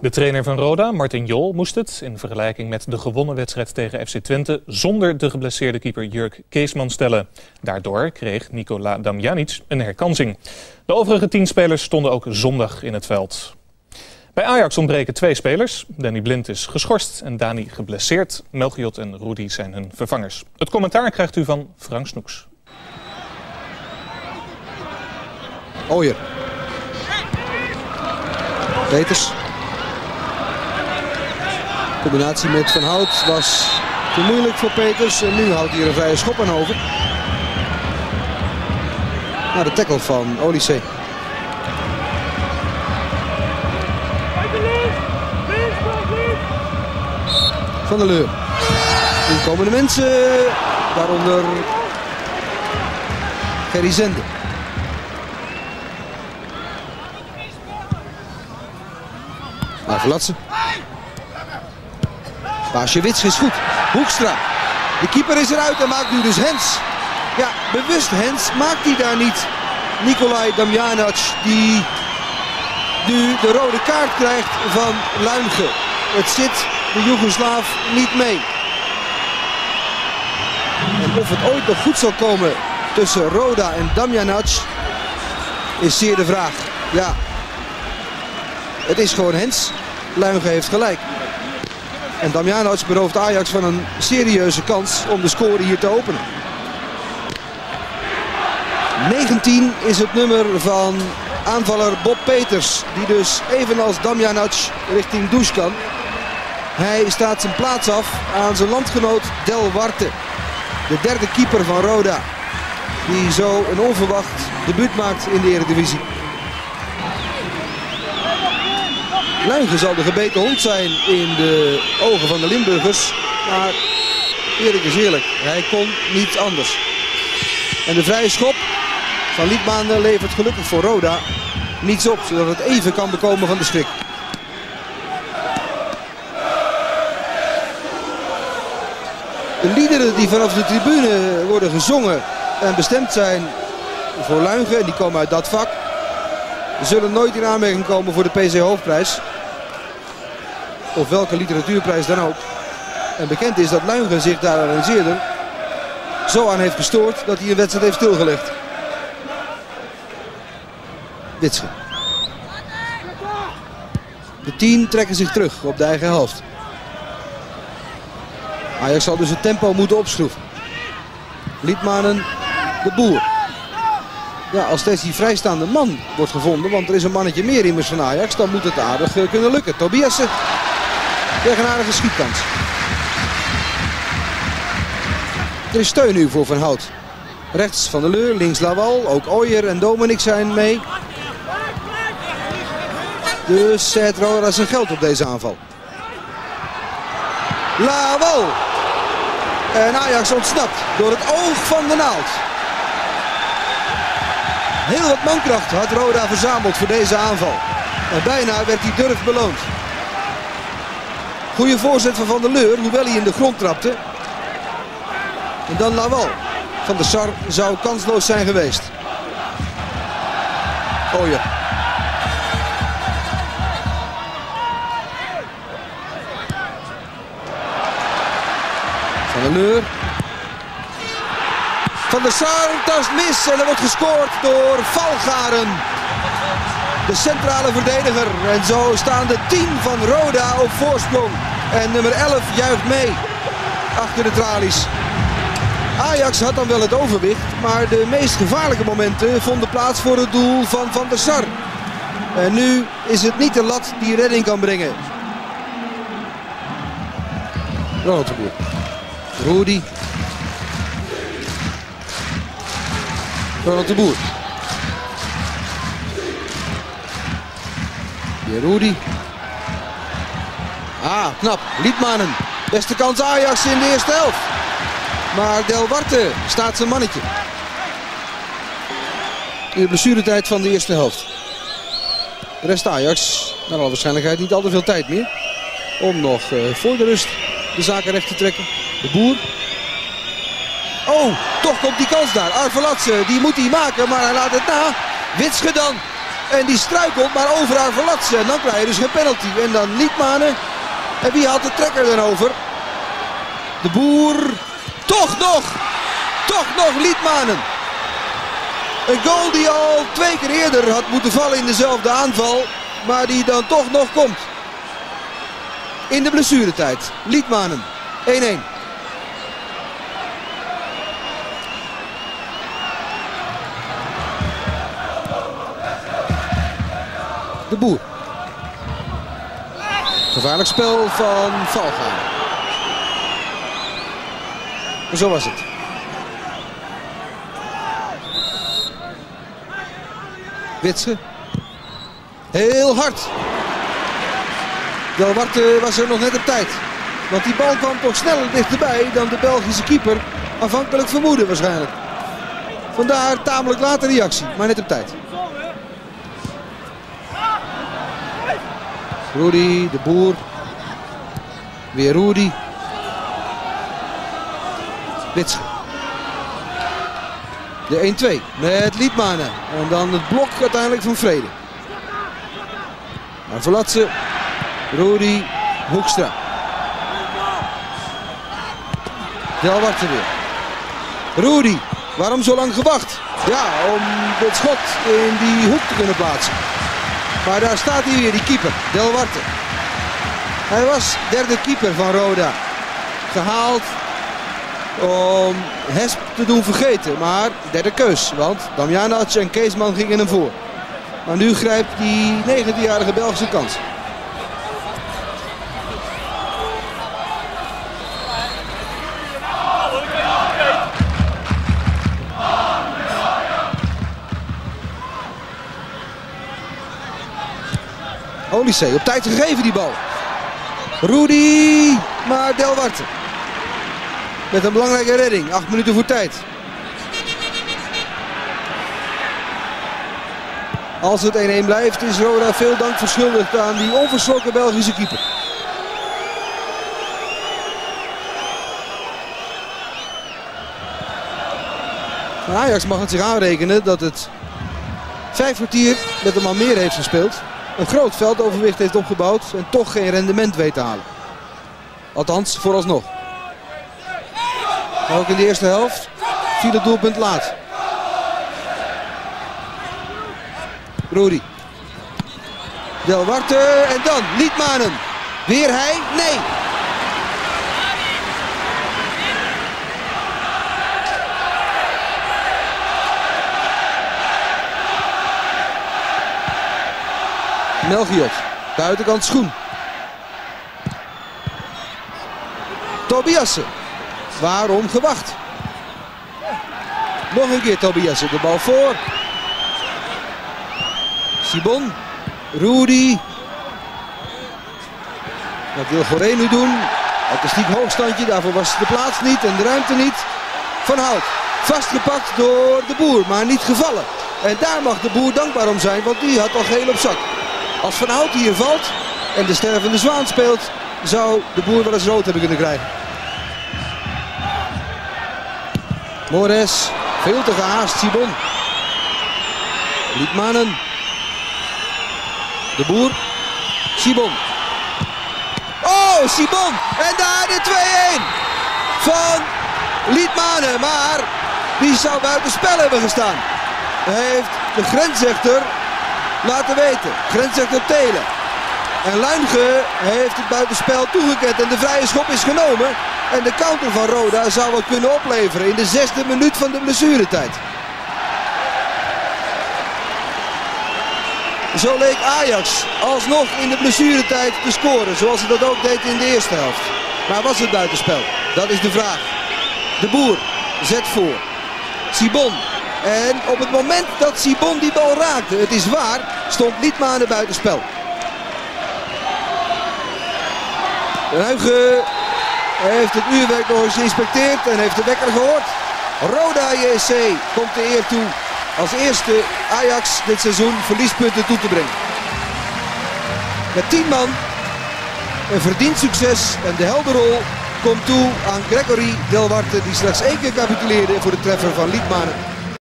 De trainer van Roda, Martin Jol, moest het, in vergelijking met de gewonnen wedstrijd tegen FC Twente, zonder de geblesseerde keeper Jurk Keesman stellen. Daardoor kreeg Nikola Damjanic een herkansing. De overige 10 spelers stonden ook zondag in het veld. Bij Ajax ontbreken 2 spelers. Danny Blind is geschorst en Dani geblesseerd. Melchiot en Rudy zijn hun vervangers. Het commentaar krijgt u van Frank Snoeks. Ooyer. Peters. De combinatie met Van Hout was te moeilijk voor Peters. En nu houdt hij er een vrije schop aan over. Naar de tackle van Olysee. Van der Leur. Inkomende mensen, waaronder Gerry Zende. Verlatsen. Paasje Wits is goed. Hoekstra. De keeper is eruit en maakt nu dus Hens. Ja, bewust Hens maakt hij daar niet. Nikolai Damjanac die nu de rode kaart krijgt van Luinge. Het zit de Joegoslaaf niet mee. En of het ooit nog goed zal komen tussen Roda en Damjanac is zeer de vraag. Ja, het is gewoon Hens. Luinge heeft gelijk. En Damjanac berooft Ajax van een serieuze kans om de score hier te openen. 19 is het nummer van aanvaller Bob Peters. Die dus evenals Damjanac richting douche kan. Hij staat zijn plaats af aan zijn landgenoot Del Warte. De derde keeper van Roda. Die zo een onverwacht debuut maakt in de Eredivisie. Luinge zal de gebeten hond zijn in de ogen van de Limburgers. Maar eerlijk is eerlijk, hij kon niet anders. En de vrije schop van Liedmanen levert gelukkig voor Roda niets op. Zodat het even kan bekomen van de schrik. De liederen die vanaf de tribune worden gezongen en bestemd zijn voor Luinge, en die komen uit dat vak, zullen nooit in aanmerking komen voor de PC Hoofdprijs. Of welke literatuurprijs dan ook. En bekend is dat Luinge zich daar al eens eerder zo aan heeft gestoord dat hij een wedstrijd heeft stilgelegd. Witsche. De 10 trekken zich terug op de eigen helft. Ajax zal dus het tempo moeten opschroeven. Liedmanen, de Boer. Ja, als steeds die vrijstaande man wordt gevonden, want er is een mannetje meer immers van Ajax, dan moet het aardig kunnen lukken. Tobiasen krijgt een aardige schietkans. Er is steun nu voor Van Hout. Rechts Van der Leur, links Lawal, ook Ooyer en Dominik zijn mee. Dus zet Roda zijn geld op deze aanval. Lawal. En Ajax ontsnapt door het oog van de naald. Heel wat mankracht had Roda verzameld voor deze aanval. En bijna werd die durf beloond. Goede voorzet van Van der Leur, hoewel hij in de grond trapte. En dan Lawal. Van der Sar zou kansloos zijn geweest. Ooyer. Van der Leur. Van der Sar tast mis en er wordt gescoord door Valgaren. De centrale verdediger. En zo staan de 10 van Roda op voorsprong. En nummer 11 juicht mee achter de tralies. Ajax had dan wel het overwicht, maar de meest gevaarlijke momenten vonden plaats voor het doel van Van der Sar. En nu is het niet de lat die redding kan brengen. Ronald de Boer. Rudy. Ronald de Boer. Weer Rudy. Ah, knap. Liedmanen. Beste kans Ajax in de eerste helft. Maar Del Warte staat zijn mannetje. In de blessuretijd van de eerste helft. De rest Ajax, naar alle waarschijnlijkheid niet al te veel tijd meer. Om nog voor de rust de zaken recht te trekken. De Boer. Oh, toch komt die kans daar. Arvelatse, die moet hij maken, maar hij laat het na. Witsche dan. En die struikelt maar over haar verlatsen. En dan krijg je dus geen penalty. En dan Liedmanen. En wie haalt de trekker dan over? De Boer. Toch nog Liedmanen. Een goal die al 2 keer eerder had moeten vallen in dezelfde aanval. Maar die dan toch nog komt. In de blessuretijd. Liedmanen. 1-1. De Boer. Gevaarlijk spel van Valgaeren. En zo was het. Witsche. Heel hard. Delwarte was er nog net op tijd. Want die bal kwam toch sneller dichterbij dan de Belgische keeper aanvankelijk vermoedde waarschijnlijk. Vandaar tamelijk late reactie, maar net op tijd. Rudy, de Boer. Weer Rudy. Witsche. De 1-2 met Liedmanen. En dan het blok uiteindelijk van Vrede. Maar Verlatse. Rudy. Hoekstra. Delwarte weer. Rudy. Waarom zo lang gewacht? Ja, om het schot in die hoek te kunnen plaatsen. Maar daar staat hij weer, die keeper, Delwarte. Hij was derde keeper van Roda. Gehaald om Hesp te doen vergeten. Maar derde keus, want Damjanac en Keesman gingen hem voor. Maar nu grijpt die 19-jarige Belgische kans. Olysee op tijd gegeven die bal. Rudy, maar Delwarte. Met een belangrijke redding, 8 minuten voor tijd. Als het 1-1 blijft is Roda veel dank verschuldigd aan die onverschrokken Belgische keeper. Ajax mag het zich aanrekenen dat het 5 kwartier met een man meer heeft gespeeld. Een groot veldoverwicht heeft opgebouwd en toch geen rendement weet te halen. Althans, vooralsnog. Maar ook in de eerste helft viel het doelpunt laat. Rudy. Delwarte en dan Liedmanen. Weer hij? Nee. Melchiot, buitenkant schoen. Tobiasse. Waarom gewacht? Nog een keer Tobiasse, de bal voor. Sibon. Rudy. Dat wil Goré nu doen. Artistiek hoogstandje, daarvoor was de plaats niet en de ruimte niet. Van Hout. Vastgepakt door de Boer, maar niet gevallen. En daar mag de Boer dankbaar om zijn, want die had al geel op zak. Als Van Hout hier valt en de stervende Zwaan speelt, zou de Boer wel eens rood hebben kunnen krijgen. Mores, veel te gehaast, Sibon. Liedmanen. De Boer. Sibon. Oh, Sibon. En daar de 2-1 van Liedmanen. Maar die zou buiten spel hebben gestaan. Heeft de grensrechter laten weten. Grensrechter Telen. En Luinge heeft het buitenspel toegekend en de vrije schop is genomen. En de counter van Roda zou het kunnen opleveren in de 6e minuut van de blessuretijd. Zo leek Ajax alsnog in de blessuretijd te scoren, zoals hij dat ook deed in de eerste helft. Maar was het buitenspel? Dat is de vraag. De Boer zet voor. Sibon. En op het moment dat Sibon die bal raakte, het is waar, stond Liedmanen buitenspel. Ruige heeft het uurwerk nog eens geïnspecteerd en heeft de wekker gehoord. Roda JC komt de eer toe als eerste Ajax dit seizoen verliespunten toe te brengen. Met 10 man een verdiend succes en de helderrol komt toe aan Gregory Delwarte, die slechts 1 keer capituleerde voor de treffer van Liedmanen.